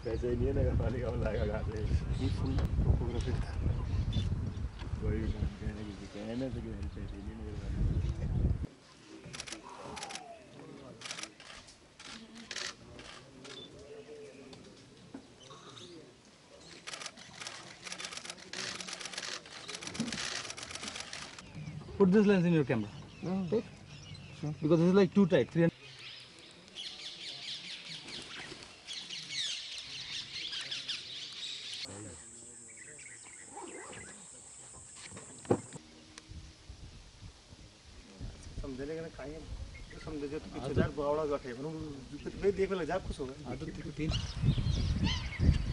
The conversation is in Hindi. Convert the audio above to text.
पैसे ही नहीं है नगर पालिका में लाएगा कहाँ से? ये फुल टोपोग्राफी था। कोई कहने की कहने से कि पैसे ही नहीं नगर पालिका। Put this lens in your camera. Take. Sure. Because this is like 2 type, 300. समझे लेकिन खाएंगे तो समझे जो पीछे बावड़ा बैठे देख ले जा खुश होगा। आदत 3